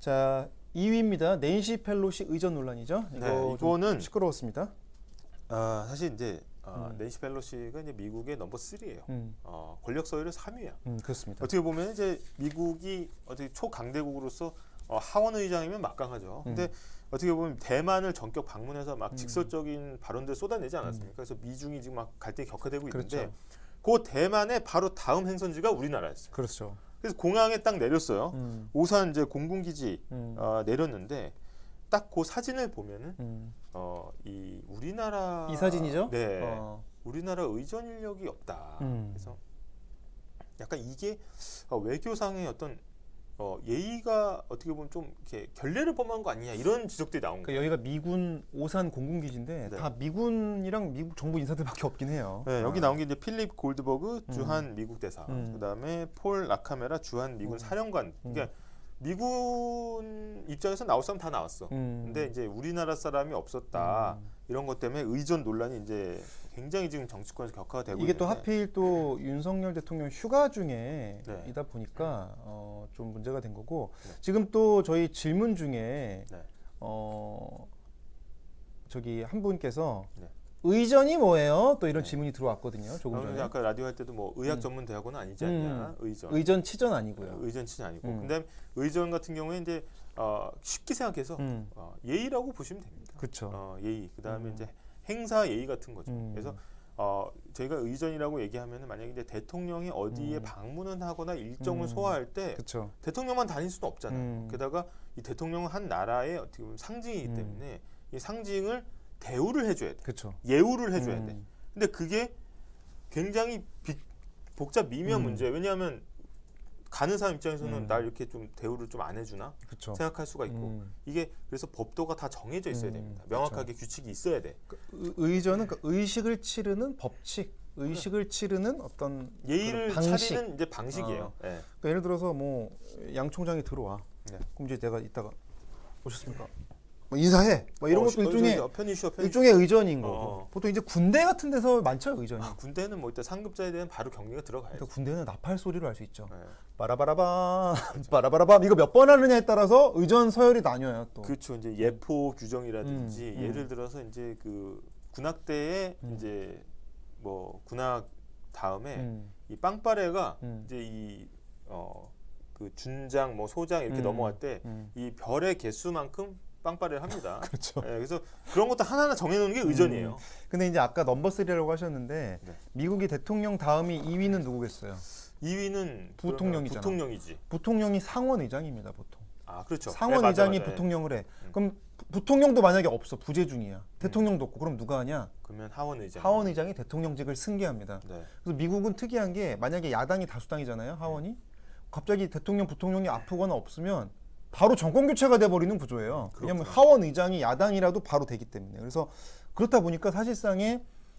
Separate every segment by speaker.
Speaker 1: 자, 2위입니다. 낸시 펠로시 의전 논란이죠.
Speaker 2: 네, 이거는
Speaker 1: 시끄러웠습니다.
Speaker 2: 사실 이제 낸시 펠로시가 이제 미국의 넘버 3예요. 권력 서열의 3위야.
Speaker 1: 그렇습니다.
Speaker 2: 어떻게 보면 이제 미국이 어떻게 초강대국으로서 하원 의장이면 막강하죠. 근데 어떻게 보면 대만을 전격 방문해서 막 직설적인 발언들 쏟아내지 않았습니까? 그래서 미중이 지금 막 갈등이 격화되고 있는데,
Speaker 1: 그렇죠.
Speaker 2: 그 대만의 바로 다음 행선지가 우리나라였어요.
Speaker 1: 그렇죠.
Speaker 2: 그래서 공항에 딱 내렸어요. 오산 이제 공군기지 내렸는데 딱 그 사진을 보면은 이 우리나라
Speaker 1: 이 사진이죠?
Speaker 2: 네, 우리나라 의전 인력이 없다. 그래서 약간 이게 외교상의 어떤 예의가 어떻게 보면 좀 이렇게 결례를 범한 거 아니냐 이런 지적들이 나온 거예요.
Speaker 1: 여기가 미군 오산 공군기지인데
Speaker 2: 네.
Speaker 1: 다 미군이랑 미국 정부 인사들밖에 없긴 해요.
Speaker 2: 네, 여기 나온 게 이제 필립 골드버그 주한 미국 대사, 그다음에 폴 라카메라 주한 미군 사령관. 그러니까 미군 입장에서 나올 사람 다 나왔어. 근데 이제 우리나라 사람이 없었다. 이런 것 때문에 의전 논란이 이제 굉장히 지금 정치권에서 격화가 되고
Speaker 1: 이게
Speaker 2: 있는데,
Speaker 1: 또 하필 또 윤석열 대통령 휴가 중에
Speaker 2: 네.
Speaker 1: 이다 보니까 좀 문제가 된 거고, 지금 또 저희 질문 중에
Speaker 2: 네.
Speaker 1: 저기 한 분께서
Speaker 2: 네.
Speaker 1: 의전이 뭐예요? 또 이런 질문이 들어왔거든요. 조금 전에.
Speaker 2: 아까 라디오 할 때도 뭐 의학 전문 대학원은 아니지 않냐.
Speaker 1: 의전 치전 아니고요.
Speaker 2: 의전 치는 아니고. 근데 의전 같은 경우에 이제 쉽게 생각해서 예의라고 보시면 됩니다.
Speaker 1: 그렇죠.
Speaker 2: 예의. 그다음에 이제 행사 예의 같은 거죠. 그래서 저희가 의전이라고 얘기하면은 만약에 이제 대통령이 어디에 방문을 하거나 일정을 소화할 때
Speaker 1: 그쵸.
Speaker 2: 대통령만 다닐 수는 없잖아요. 게다가 이 대통령은 한 나라의 어떻게 보면 상징이기 때문에 이 상징을 대우를 해줘야 돼.
Speaker 1: 그쵸.
Speaker 2: 예우를 해줘야 돼. 근데 그게 굉장히 복잡 미묘한 문제예요. 왜냐하면 가는 사람 입장에서는 날 이렇게 좀 대우를 좀 안 해주나
Speaker 1: 그쵸.
Speaker 2: 생각할 수가 있고, 이게 그래서 법도가 다 정해져 있어야 됩니다. 명확하게 규칙이 있어야 돼.
Speaker 1: 의전은 그러니까 의식을 치르는 법칙, 의식을 치르는 어떤
Speaker 2: 예의를
Speaker 1: 방식.
Speaker 2: 차리는 이제 방식이에요. 네.
Speaker 1: 그러니까 예를 들어서 뭐 양 총장이 들어와.
Speaker 2: 네.
Speaker 1: 그럼 이제 내가 이따가 오셨습니까? 뭐 인사해. 뭐 이런 것도 일종의 의전인 거고. 보통 이제 군대 같은 데서 많죠, 의전이.
Speaker 2: 군대는 뭐 일단 상급자에 대한 바로 경례가 들어가야죠.
Speaker 1: 그러니까 군대는 나팔 소리로 알 수 있죠.
Speaker 2: 네.
Speaker 1: 빠라바라밤, 빠라바라밤. 이거 몇 번 하느냐에 따라서 의전 서열이 나뉘어요, 또.
Speaker 2: 그렇죠. 이제 예포 규정이라든지 예를 들어서 이제 그 군악대에 이제 뭐 군악 다음에 이 빵빠레가 이제 이 그 준장 뭐 소장 이렇게 넘어갈 때 이 별의 개수만큼 빵빠레를 합니다.
Speaker 1: 그렇죠.
Speaker 2: 네, 그래서 그런 것도 하나하나 정해놓는 게 의전이에요.
Speaker 1: 근데 이제 아까 넘버 3라고 하셨는데
Speaker 2: 네.
Speaker 1: 미국이 대통령 다음이 2위는 누구겠어요?
Speaker 2: 2위는
Speaker 1: 부통령이잖아.
Speaker 2: 부통령이지.
Speaker 1: 부통령이 상원 의장입니다, 보통.
Speaker 2: 아, 그렇죠.
Speaker 1: 상원
Speaker 2: 네,
Speaker 1: 의장이
Speaker 2: 맞아.
Speaker 1: 부통령을 해. 그럼 부통령도 만약에 없어, 부재 중이야. 대통령도 없고, 그럼 누가 하냐?
Speaker 2: 그러면 하원 의장.
Speaker 1: 하원 의장이 대통령직을 승계합니다.
Speaker 2: 네.
Speaker 1: 그래서 미국은 특이한 게 만약에 야당이 다수당이잖아요, 하원이. 갑자기 대통령, 부통령이 아프거나 없으면 바로 정권 교체가 돼버리는 구조예요. 왜냐하면 하원 의장이 야당이라도 바로 되기 때문에. 그래서 그렇다 보니까 사실상의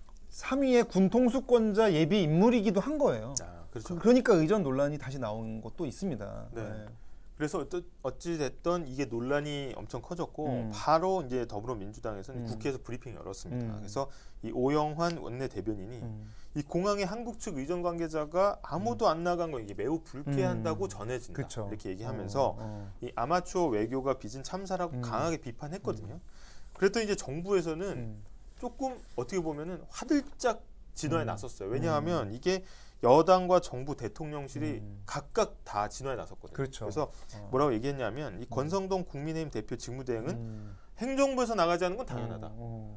Speaker 1: 3위의 군 통수권자 예비 인물이기도 한 거예요.
Speaker 2: 그렇죠.
Speaker 1: 그러니까 의전 논란이 다시 나온 것도 있습니다.
Speaker 2: 네.
Speaker 1: 네.
Speaker 2: 그래서 어찌 됐든 이게 논란이 엄청 커졌고 바로 이제 더불어민주당에서는 국회에서 브리핑을 열었습니다. 그래서 이 오영환 원내 대변인이 이 공항의 한국 측 의전 관계자가 아무도 안 나간 거 이게 매우 불쾌한다고 전해진다.
Speaker 1: 그쵸.
Speaker 2: 이렇게 얘기하면서 이 아마추어 외교가 빚은 참사라고 강하게 비판했거든요. 그랬더니 이제 정부에서는 조금 어떻게 보면은 화들짝 진화에 나섰어요. 왜냐하면 이게 여당과 정부 대통령실이 각각 다 진화에 나섰거든요.
Speaker 1: 그렇죠.
Speaker 2: 그래서 뭐라고 얘기했냐면 이 권성동 국민의힘 대표 직무대행은 행정부에서 나가지 않는 건 당연하다.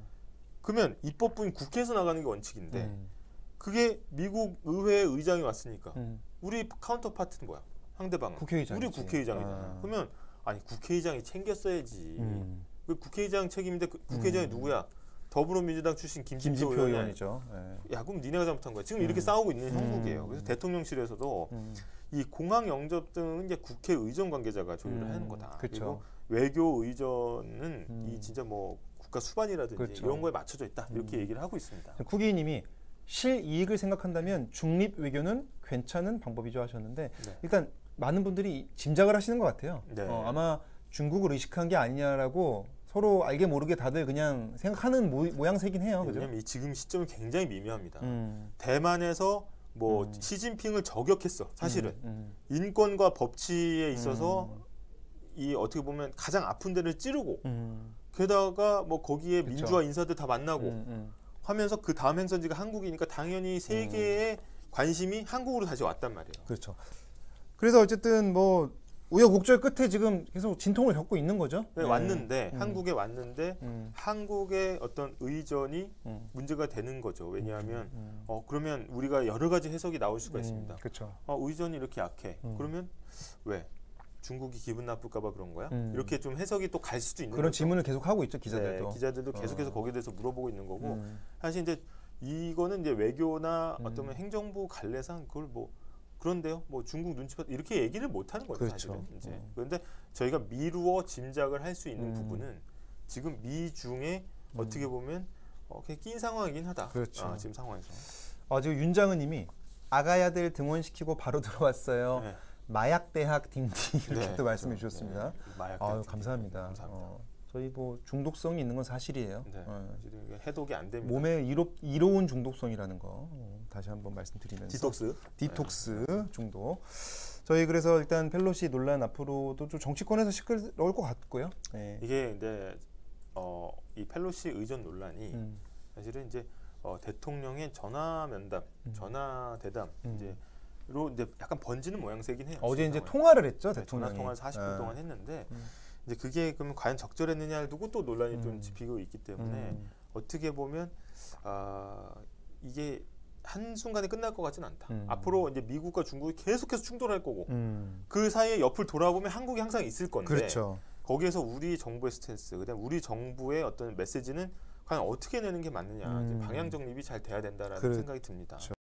Speaker 2: 그러면 입법부인 국회에서 나가는 게 원칙인데 그게 미국 의회 의장이 왔으니까 우리 카운터 파트는 뭐야? 상대방은
Speaker 1: 국회의장이지.
Speaker 2: 우리 국회의장이잖아. 그러면 아니 국회의장이 챙겼어야지. 그 국회의장 책임인데 국회의장이 누구야? 더불어민주당 출신 김진표
Speaker 1: 의원이죠.
Speaker 2: 네. 야, 그럼 니네가 잘못한 거야. 지금 이렇게 싸우고 있는 형국이에요. 그래서 대통령실에서도 이 공항 영접 등은 이제 국회 의전 관계자가 조율을 하는 거다.
Speaker 1: 그쵸.
Speaker 2: 그리고 외교 의전은 이 진짜 뭐 국가 수반이라든지
Speaker 1: 그렇죠.
Speaker 2: 이런 거에 맞춰져 있다. 이렇게 얘기를 하고 있습니다.
Speaker 1: 쿠기님이 실이익을 생각한다면 중립 외교는 괜찮은 방법이죠 하셨는데 일단 많은 분들이 짐작을 하시는 것 같아요.
Speaker 2: 네.
Speaker 1: 아마 중국을 의식한 게 아니냐라고 서로 알게 모르게 다들 그냥 생각하는 모양새긴 해요. 그죠?
Speaker 2: 왜냐면 이 지금 시점이 굉장히 미묘합니다. 대만에서 뭐 시진핑을 저격했어. 사실은 인권과 법치에 있어서 이 어떻게 보면 가장 아픈 데를 찌르고 게다가 뭐 거기에
Speaker 1: 그쵸.
Speaker 2: 민주화 인사들 다 만나고 하면서 그 다음 행선지가 한국이니까 당연히 세계의 관심이 한국으로 다시 왔단 말이에요.
Speaker 1: 그렇죠. 그래서 어쨌든 뭐 우여곡절 끝에 지금 계속 진통을 겪고 있는 거죠.
Speaker 2: 네, 왔는데 한국에 왔는데 한국의 어떤 의전이 문제가 되는 거죠. 왜냐하면 그러면 우리가 여러 가지 해석이 나올 수가 있습니다.
Speaker 1: 그렇죠.
Speaker 2: 의전이 이렇게 약해. 그러면 왜? 중국이 기분 나쁠까봐 그런 거야? 이렇게 좀 해석이 또 갈 수도 있는
Speaker 1: 그런
Speaker 2: 거죠.
Speaker 1: 질문을 계속 하고 있죠, 기자들도.
Speaker 2: 네, 기자들도 계속해서 거기에 대해서 물어보고 있는 거고 사실 이제 이거는 이제 외교나 어떤 행정부 관례상 그걸 뭐 그런데요, 뭐 중국 눈치 봤 이렇게 얘기를 못 하는 거죠,
Speaker 1: 그렇죠.
Speaker 2: 사실은. 이제 그런데 저희가 미루어 짐작을 할 수 있는 부분은 지금 미중에 어떻게 보면 그냥 낀 상황이긴 하다.
Speaker 1: 그렇죠.
Speaker 2: 지금 상황에서.
Speaker 1: 지금 윤장은님이 아가야들 등원시키고 바로 들어왔어요.
Speaker 2: 네.
Speaker 1: 마약대학 딩딩 이렇게
Speaker 2: 네,
Speaker 1: 또 말씀해
Speaker 2: 그렇죠.
Speaker 1: 주셨습니다.
Speaker 2: 네, 마약
Speaker 1: 감사합니다.
Speaker 2: 감사합니다.
Speaker 1: 저희 뭐 중독성이 있는 건 사실이에요.
Speaker 2: 네, 사실은 이게 해독이 안 됩니다.
Speaker 1: 몸에 이로운 중독성이라는 거 다시 한번 말씀드리면서 디톡스 중독. 저희 그래서 일단 펠로시 논란 앞으로도 좀 정치권에서 시끄러울 것 같고요. 네.
Speaker 2: 이게 근데 이 펠로시 의전 논란이 사실은 이제 대통령의 전화 면담, 전화 대담 이제로 이제 약간 번지는 모양새긴 해요.
Speaker 1: 어제 이제 통화를 했죠,
Speaker 2: 네,
Speaker 1: 대통령이.
Speaker 2: 전화 통화를 40분 동안 했는데 이제 그게 그러면 과연 적절했느냐를 두고 또 논란이 좀 짚히고 있기 때문에 어떻게 보면 이게 한순간에 끝날 것 같지는 않다. 앞으로 이제 미국과 중국이 계속해서 충돌할 거고 그 사이에 옆을 돌아보면 한국이 항상 있을 건데
Speaker 1: 그렇죠.
Speaker 2: 거기에서 우리 정부의 스탠스, 그다음 우리 정부의 어떤 메시지는 과연 어떻게 내는 게 맞느냐, 이제 방향 정립이 잘 돼야 된다라는 생각이 듭니다.
Speaker 1: 그렇죠.